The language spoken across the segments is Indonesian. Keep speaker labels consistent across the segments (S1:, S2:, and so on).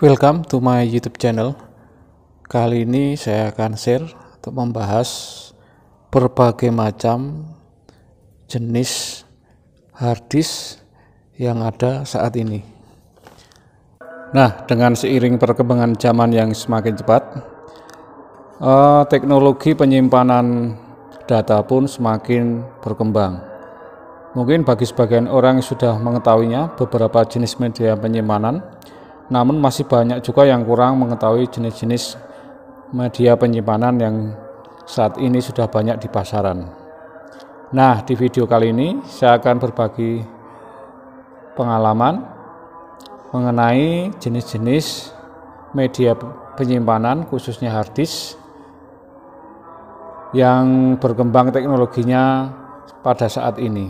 S1: Welcome to my YouTube channel. Kali ini saya akan share untuk membahas berbagai macam jenis hard disk yang ada saat ini. Nah, dengan seiring perkembangan zaman yang semakin cepat, teknologi penyimpanan data pun semakin berkembang. Mungkin bagi sebagian orang yang sudah mengetahuinya beberapa jenis media penyimpanan, namun masih banyak juga yang kurang mengetahui jenis-jenis media penyimpanan yang saat ini sudah banyak di pasaran. Nah, di video kali ini saya akan berbagi pengalaman mengenai jenis-jenis media penyimpanan khususnya hard disk yang berkembang teknologinya pada saat ini.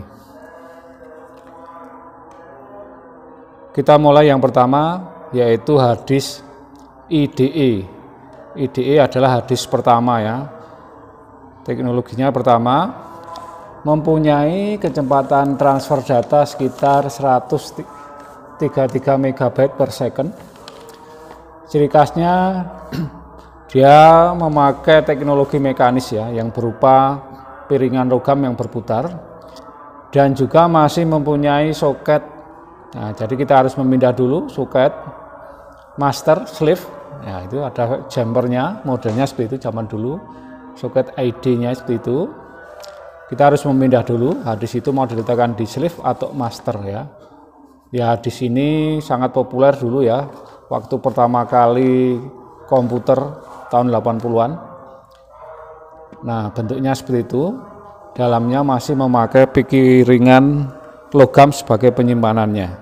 S1: Kita mulai yang pertama, yaitu hard disk IDE. IDE adalah hard disk pertama ya. Teknologinya pertama, mempunyai kecepatan transfer data sekitar 133 MB per second. Ciri khasnya dia memakai teknologi mekanis ya, yang berupa piringan logam yang berputar dan juga masih mempunyai soket. Nah, jadi kita harus memindah dulu soket master sleeve, ya itu ada jumpernya, modelnya seperti itu zaman dulu, soket ID-nya seperti itu. Kita harus memindah dulu, harddisk itu mau diletakkan di sleeve atau master ya. Ya, harddisk ini sangat populer dulu ya, waktu pertama kali komputer tahun 80-an. Nah, bentuknya seperti itu, dalamnya masih memakai piringan logam sebagai penyimpanannya.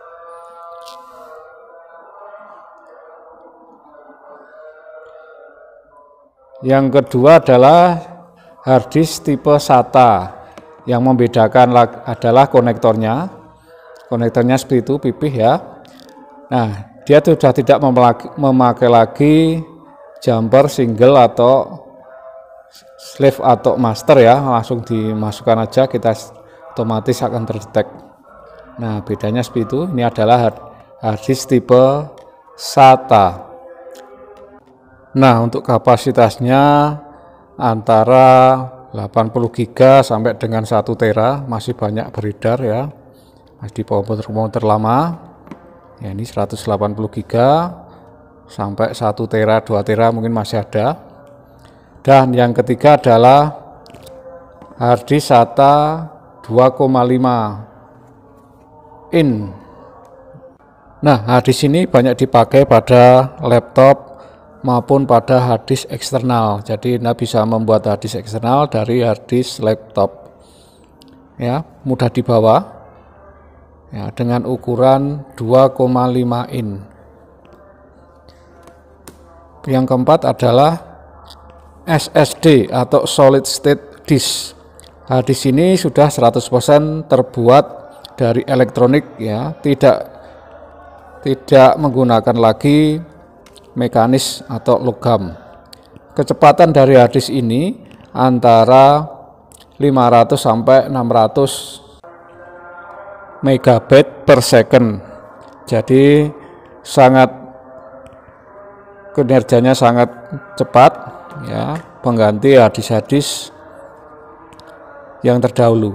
S1: Yang kedua adalah hard disk tipe SATA. Yang membedakan adalah konektornya. Konektornya seperti itu, pipih ya. Nah, dia sudah tidak memakai lagi jumper single atau sleeve atau master ya, langsung dimasukkan aja, kita otomatis akan terdetek. Nah, bedanya seperti itu. Ini adalah hard disk tipe SATA. Nah, untuk kapasitasnya antara 80 GB sampai dengan 1 tera, masih banyak beredar ya, masih di komputer lama ya. Ini 180 GB sampai 1 tera, 2 tera mungkin masih ada. Dan yang ketiga adalah hard disk SATA 2,5 in. Nah, hard disk ini banyak dipakai pada laptop maupun pada hard disk eksternal. Jadi Anda bisa membuat hard disk eksternal dari hard disk laptop ya, mudah dibawa ya, dengan ukuran 2,5 in. Yang keempat adalah SSD atau solid state disk. Hard disk ini sudah 100% terbuat dari elektronik ya, tidak menggunakan lagi mekanis atau logam. Kecepatan dari hard disk ini antara 500 sampai 600 MB per second. Jadi kinerjanya sangat cepat ya, pengganti hard disk yang terdahulu.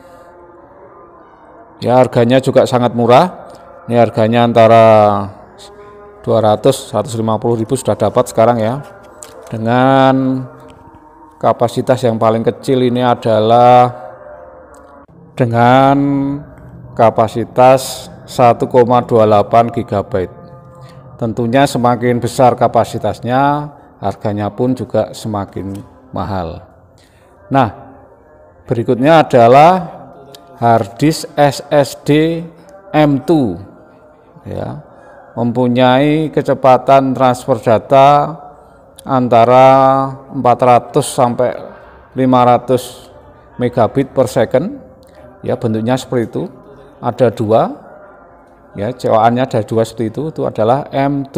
S1: Ya, harganya juga sangat murah. Ini harganya antara 200-150 ribu sudah dapat sekarang ya. Dengan kapasitas yang paling kecil ini adalah dengan kapasitas 1,28 GB. Tentunya semakin besar kapasitasnya, harganya pun juga semakin mahal. Nah, berikutnya adalah hard disk SSD M2 ya, mempunyai kecepatan transfer data antara 400 sampai 500 megabit per second ya, bentuknya seperti itu. Ada dua ya, cowaannya ada dua seperti itu adalah M2.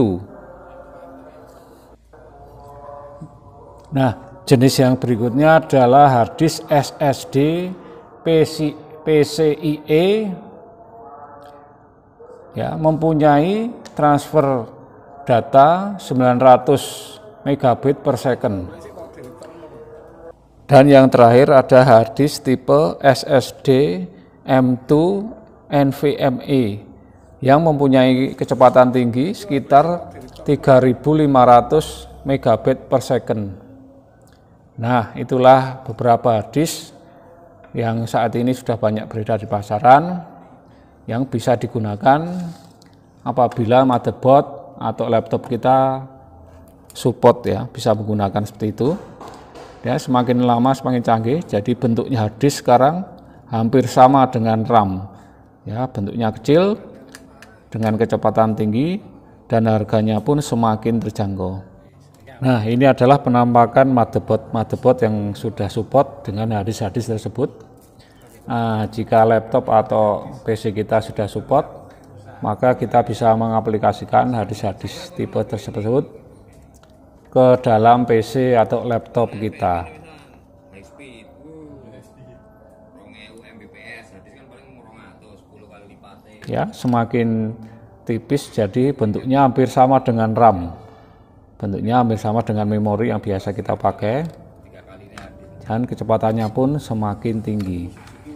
S1: Nah, jenis yang berikutnya adalah hard disk SSD PCIe ya, mempunyai transfer data 900 megabit per second. Dan yang terakhir ada hard disk tipe SSD M2 NVMe yang mempunyai kecepatan tinggi sekitar 3500 megabit per second. Nah, itulah beberapa hard disk yang saat ini sudah banyak beredar di pasaran yang bisa digunakan apabila motherboard atau laptop kita support ya, bisa menggunakan seperti itu. Ya, semakin lama semakin canggih, jadi bentuknya hard disk sekarang hampir sama dengan RAM. Ya, bentuknya kecil dengan kecepatan tinggi dan harganya pun semakin terjangkau. Nah, ini adalah penampakan motherboard yang sudah support dengan hard disk tersebut. Nah, jika laptop atau PC kita sudah support, maka kita bisa mengaplikasikan hard disk tipe tersebut ke dalam PC atau laptop kita. Ya, semakin tipis jadi bentuknya hampir sama dengan RAM. Bentuknya hampir sama dengan memori yang biasa kita pakai. Dan kecepatannya pun semakin tinggi.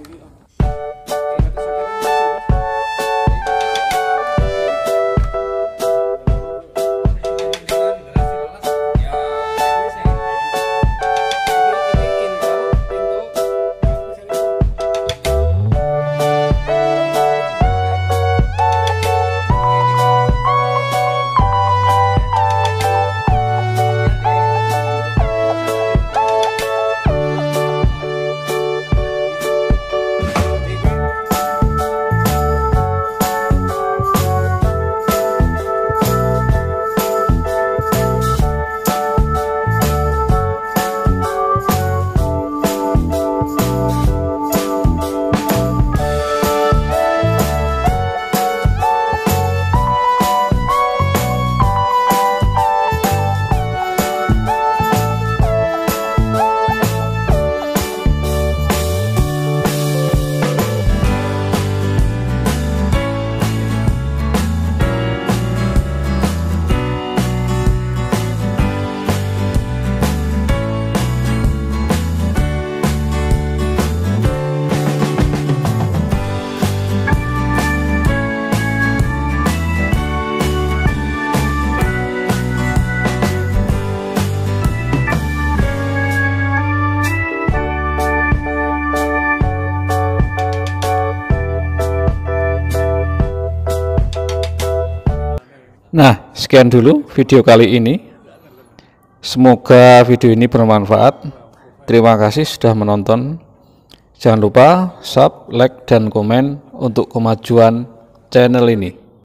S1: Nah, sekian dulu video kali ini. Semoga video ini bermanfaat. Terima kasih sudah menonton. Jangan lupa sub, like, dan komen untuk kemajuan channel ini.